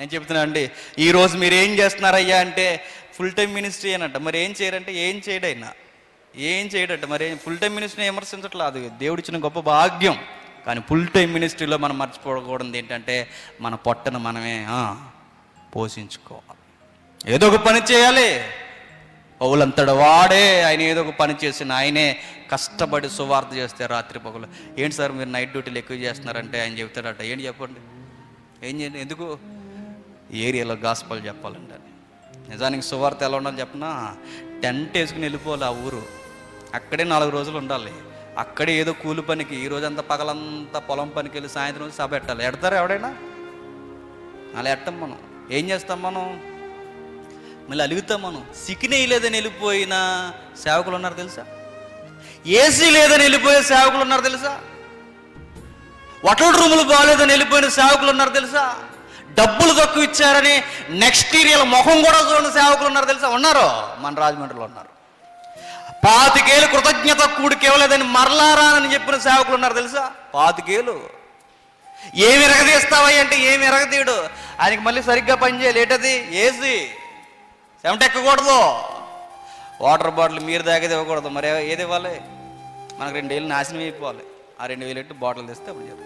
నేను చెప్తున్నా అండి, ఈరోజు మీరు ఏం చేస్తున్నారయ్యా అంటే ఫుల్ టైం మినిస్ట్రీ అనంట. మరి ఏం చేయరంటే ఏం చేయడైనా ఏం చేయడట. మరి ఫుల్ టైం మినిస్ట్రీని విమర్శించట్లేదు, అది దేవుడిచ్చిన గొప్ప భాగ్యం. కానీ ఫుల్ టైం మినిస్ట్రీలో మనం మర్చిపోకూడదు ఏంటంటే మన పొట్టను మనమే పోషించుకోవాలి. ఏదో ఒక పని చేయాలి. పౌలంతడు వాడే, ఆయన ఏదో ఒక పని చేసిన ఆయనే కష్టపడి సువార్త చేస్తే రాత్రి పగలు. ఏంటి సార్ మీరు నైట్ డ్యూటీలు ఎక్కువ చేస్తున్నారంటే ఆయన చెప్తాడట. ఏంటి చెప్పండి, ఏం చేయండి, ఎందుకు ఏరియాలో గాస్పల్ చెప్పాలంటే. నిజానికి సువార్త ఎలా ఉండాలి చెప్పనా, టెంట్ వేసుకుని వెళ్ళిపోవాలి ఆ ఊరు, అక్కడే 4 రోజులు ఉండాలి. అక్కడే ఏదో కూలి పనికి ఈ రోజంతా పగలంతా పొలం పనికి వెళ్ళి సాయంత్రం సభ పెట్టాలి. ఎడతారా ఎవడైనా? అలా ఎట్టాం మనం. ఏం చేస్తాం మనం? మళ్ళీ అలుగుతాం మనం. సికినేయి లేదని వెళ్ళిపోయిన సేవకులు ఉన్నారు తెలుసా? ఏసీ లేదని వెళ్ళిపోయే సేవకులు ఉన్నారు తెలుసా? హోటల్ రూములు బాగాలేదని వెళ్ళిపోయిన సేవకులు ఉన్నారు తెలుసా? డబ్బులు తక్కువ ఇచ్చారని నెక్స్ట్ ఇయర్ మొహం కూడా చూడని సేవకులు ఉన్నారు తెలుసా? ఉన్నారు, మన రాజమండ్రిలో ఉన్నారు. 25 ఏళ్ళు కృతజ్ఞత కూడికి ఇవ్వలేదని మరలారానని చెప్పిన సేవకులు ఉన్నారు తెలుసా? 25 ఏళ్ళు. ఏమి ఎరగదీస్తావయ్య అంటే ఏమి ఎరగదీయడు. ఆయనకి మళ్ళీ సరిగ్గా పనిచేయాలి. ఏంటది? ఏసీ. చెమట ఎక్కకూడదు. వాటర్ బాటిల్ మీరు తాగేది ఇవ్వకూడదు. మరి ఏది ఇవ్వాలి? మనకు 2 ఏళ్ళు నాశనం అయిపోవాలి. ఆ 2,000 ఎట్టు బాటిల్ తెస్తే అప్పుడు చెప్పాలి.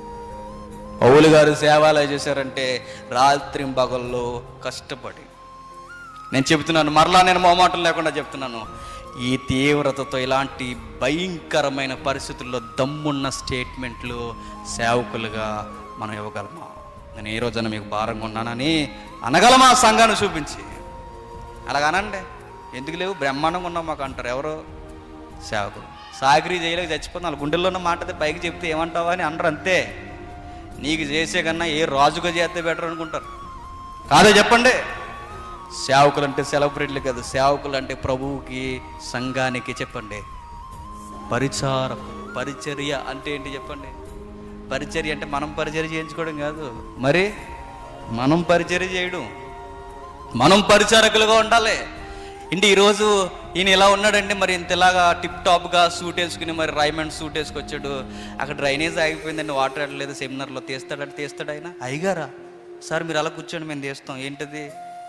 పౌలు గారు సేవ ఎలా చేశారంటే రాత్రి పగళ్ళు కష్టపడి. నేను చెబుతున్నాను, మరలా నేను మొహమాటం లేకుండా చెప్తున్నాను, ఈ తీవ్రతతో ఇలాంటి భయంకరమైన పరిస్థితుల్లో దమ్మున్న స్టేట్మెంట్లు సేవకులుగా మనం ఇవ్వగలమా? నేను ఏ రోజైనా మీకు భారంగా ఉన్నానని అనగలమా సంఘాన్ని చూపించి? అలాగనండి. ఎందుకు లేవు, బ్రహ్మాండంగా ఉన్నాం మాకు అంటారు. ఎవరు? సేవకులు. సాగిరి చేయలేక చచ్చిపోతుంది. వాళ్ళ గుండెల్లో ఉన్న మాటది పైకి చెప్తే ఏమంటావా అని అనరు. అంతే. నీకు చేసే కన్నా ఏ రాజుగా చేస్తే బెటర్ అనుకుంటారు. కాదే చెప్పండి. సేవకులు అంటే సెలబ్రిటీలు కాదు. సేవకులు అంటే ప్రభువుకి, సంఘానికి చెప్పండి పరిచారకులు. పరిచర్య అంటే ఏంటి చెప్పండి? పరిచర్య అంటే మనం పరిచర్య చేయించుకోవడం కాదు, మరి మనం పరిచర్య చేయడం, మనం పరిచారకులుగా ఉండాలి. ఇంటి ఈరోజు ఈయన ఇలా ఉన్నాడంటే మరి ఇంతలాగా టిప్ టాప్గా సూట్ వేసుకుని, మరి రైమండ్ సూట్ వేసుకొచ్చాడు. అక్కడ డ్రైనేజ్ ఆగిపోయిందండి, వాటర్ అడలేదు. సెమినార్లో తీస్తాడంటే తీస్తాడు ఆయన. అయ్యగారా సార్ మీరు అలా కూర్చోండి, మేము తీస్తాం. ఏంటది?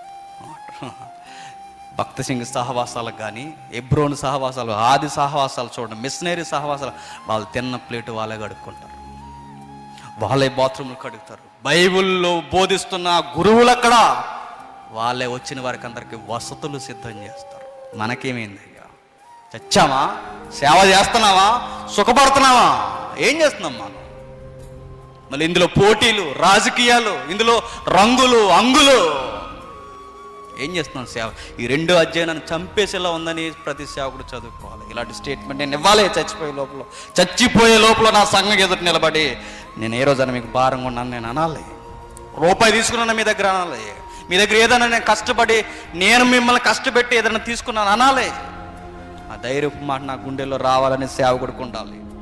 భక్త సింగ్ సహవాసాలకు కానీ, ఎబ్రోన్ సహవాసాలు, ఆది సహవాసాలు చూడండి, మిషనరీ సహవాసాలు, వాళ్ళు తిన్న ప్లేటు వాళ్ళే కడుక్కుంటారు, వాళ్ళే బాత్రూమ్లు కడుగుతారు. బైబిల్లో బోధిస్తున్న గురువులు అక్కడ వాళ్ళే వచ్చిన వారికి అందరికీ వసతులు సిద్ధం చేస్తారు. మనకేమైంది అయ్యా? చచ్చామా? సేవ చేస్తున్నావా? సుఖపడుతున్నావా? ఏం చేస్తున్నాం మనం? మళ్ళీ ఇందులో పోటీలు, రాజకీయాలు, ఇందులో రంగులు, అంగులు. ఏం చేస్తున్నాం సేవ? ఈ 2 అధ్యాయాన్ని చంపేసేలా ఉందని ప్రతి సేవకుడు చదువుకోవాలి. ఇలాంటి స్టేట్మెంట్ నేను ఇవ్వాలి. చచ్చిపోయే లోపల నా సంఘం ఎదుటి నిలబడి నేను ఏ రోజైనా మీకు భారంగా ఉన్నాను నేను అనాలి. రూపాయి తీసుకున్నాను మీ దగ్గర అనాలి. మీ దగ్గర ఏదైనా నేను కష్టపడి, నేను మిమ్మల్ని కష్టపెట్టి ఏదైనా తీసుకున్నాను అనాలి. ఆ ధైర్యపు మాట నా గుండెల్లో రావాలని సేవకుడికి ఉండాలి.